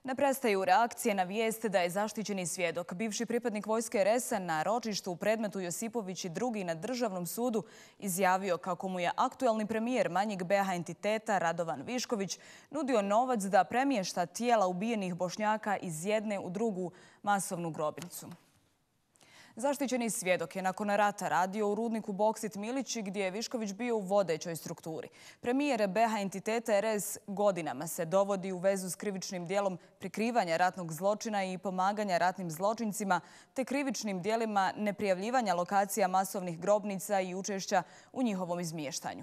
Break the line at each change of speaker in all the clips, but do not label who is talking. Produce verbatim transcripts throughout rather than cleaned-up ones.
Ne prestaju reakcije na vijest da je zaštićeni svjedok, bivši pripadnik vojske er es a na ročištu u predmetu Josipović i drugi na državnom sudu izjavio kako mu je aktuelni premijer manjeg be ha entiteta Radovan Višković nudio novac da premješta tijela ubijenih Bošnjaka iz jedne u drugu masovnu grobnicu. Zaštićeni svjedok je nakon rata radio u rudniku Boksit Milići gdje je Višković bio u vodećoj strukturi. Premijer be ha entiteta er es godinama se dovodi u vezu s krivičnim dijelom prikrivanja ratnog zločina i pomaganja ratnim zločincima te krivičnim dijelima neprijavljivanja lokacija masovnih grobnica i učešća u njihovom izmještanju.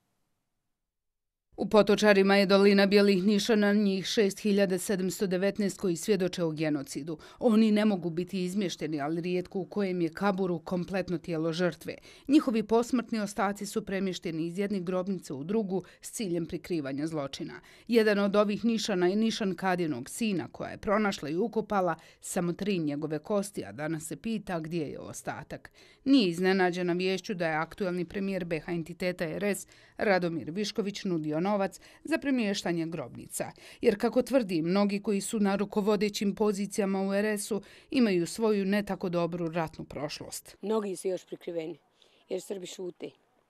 U Potočarima je dolina bijelih nišana, njih šest hiljada sedamsto devetnaest koji svjedoče o genocidu. Oni ne mogu biti izmješteni, ali rijetko u kojem je kaburu kompletno tijelo žrtve. Njihovi posmrtni ostaci su premješteni iz jedne grobnice u drugu s ciljem prikrivanja zločina. Jedan od ovih nišana je nišan Kadinog sina koja je pronašla i ukopala samo tri njegove kosti, a danas se pita gdje je ostatak. Nije iznenađena viješću da je aktuelni premijer be ha entiteta er es Radomir Višković nudio novac za premještanje grobnica. Jer kako tvrdi, mnogi koji su na rukovodećim pozicijama u er es u imaju svoju ne tako dobru ratnu prošlost.
Mnogi su još prikriveni jer Srbi šute.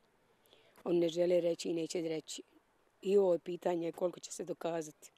Oni ne žele reći i neće reći. I ovo je pitanje koliko će se dokazati.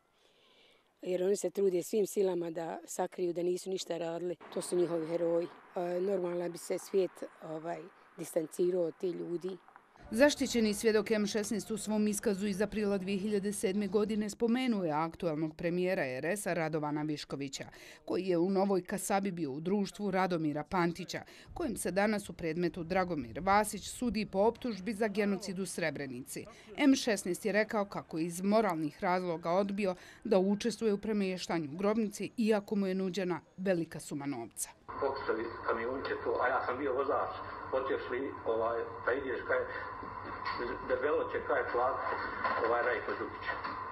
Jer oni se trude svim silama da sakriju da nisu ništa radili. To su njihovi heroji. Normalno bi se svijet ovaj, distancirao od tih ljudi.
Zaštićeni svjedok em šesnaest u svom iskazu iz aprila dvije hiljade sedme. godine spomenuje aktuelnog premijera er es a Radovana Viškovića, koji je u Novoj Kasabi bio u društvu Radomira Pantića, kojem se danas u predmetu Dragomir Vasić sudi po optužbi za genocid u Srebrenici. em šesnaest je rekao kako je iz moralnih razloga odbio da učestvuje u premještanju grobnice, iako mu je nuđena velika suma novca.
Pokušali kamionče tu, a ja sam bio vozač. Otišli, ovaj, pa ideš kaj, debelo će kaj plat, ovaj Rajko Đukić.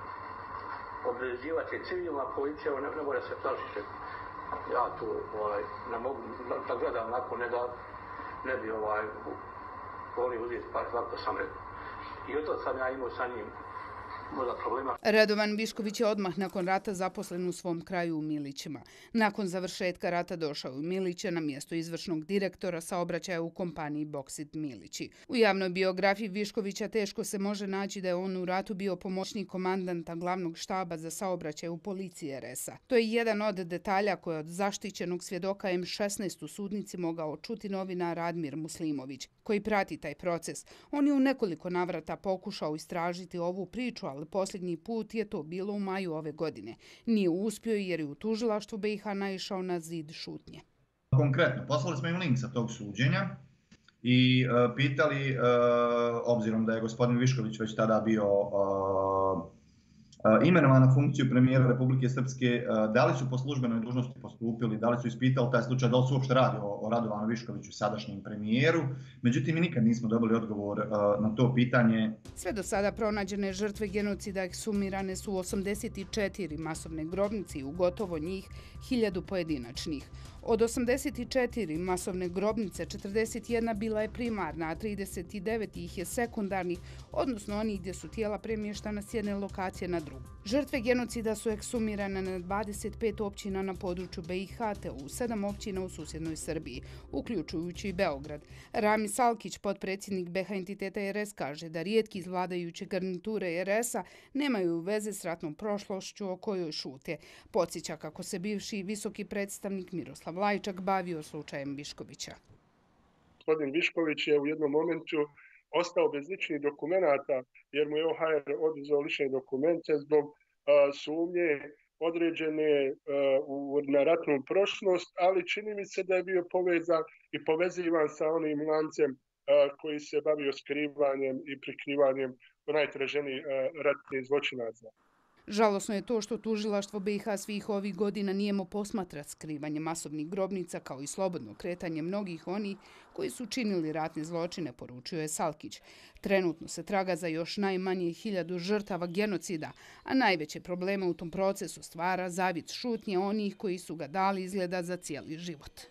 Obvezivat će civilna policija, ne, ne mora se plašiti. Ja tu, ovaj, ne mogu, da gledam nakon, ne da, ne bi, ovaj, volio uzeti, pa tako sam rekao. I od sam ja imao sa njim problema.
Radovan Višković je odmah nakon rata zaposlen u svom kraju u Milićima. Nakon završetka rata došao u Miliće na mjesto izvršnog direktora saobraćaja u kompaniji Boksit Milići. U javnoj biografiji Viškovića teško se može naći da je on u ratu bio pomoćnik komandanta glavnog štaba za saobraćaj u policiji er es a. To je jedan od detalja koje od zaštićenog svjedoka em šesnaest u sudnici mogao čuti novinar Radmir Muslimović, koji prati taj proces. On je u nekoliko navrata pokušao istražiti ovu priču, ali posljednji put je to bilo u maju ove godine. Nije uspio jer je u tužilaštvu be ha naišao na zid šutnje.
Konkretno, poslali smo im link sa tog suđenja i uh, pitali, uh, obzirom da je gospodin Višković već tada bio uh, uh, imenovan na funkciju premijera Republike Srpske, uh, da li su po službenoj dužnosti postupili, da li su ispitali taj slučaj, da li su uopšte radi o, o Radovanu Viškoviću, sadašnjem premijeru. Međutim, mi nikad nismo dobili odgovor uh, na to pitanje.
Sve do sada pronađene žrtve genocida eksumirane su u osamdeset četiri masovne grobnice i u gotovo njih hiljadu pojedinačnih. Od osamdeset četiri masovne grobnice, četrdeset jedna bila je primarna, a trideset devet ih je sekundarnih, odnosno onih gdje su tijela premještana s jedne lokacije na drugu. Žrtve genocida su eksumirane na dvadeset pet općina na području be ha te u sedam općina u susjednoj Srbiji, uključujući i Beograd. Rami Salkić, potpredsjednik be ha entiteta er es, kaže da rijetki iz vladajuće garniture er es a nemaju veze s ratnom prošlošću o kojoj šute. Podsjeća kako se bivši visoki predstavnik Miroslav Lajčak bavio slučajem Viškovića.
Gospodin Višković je u jednom momentu ostao bez ličnih dokumenata jer mu je o ha er oduzeo lične dokumente zbog uh, sumnje određene uh, na ratnu prošlost, ali čini mi se da je bio povezan i povezivan sa onim lancem uh, koji se bavio skrivanjem i prikrivanjem najtraženijih uh, ratnih zločinaca.
Žalosno je to što tužilaštvo be ha svih ovih godina nijemo posmatra skrivanje masovnih grobnica kao i slobodno kretanje mnogih onih koji su činili ratne zločine, poručio je Salkić. Trenutno se traga za još najmanje hiljadu žrtava genocida, a najveće probleme u tom procesu stvara zavid šutnje onih koji su ga dali izgleda za cijeli život.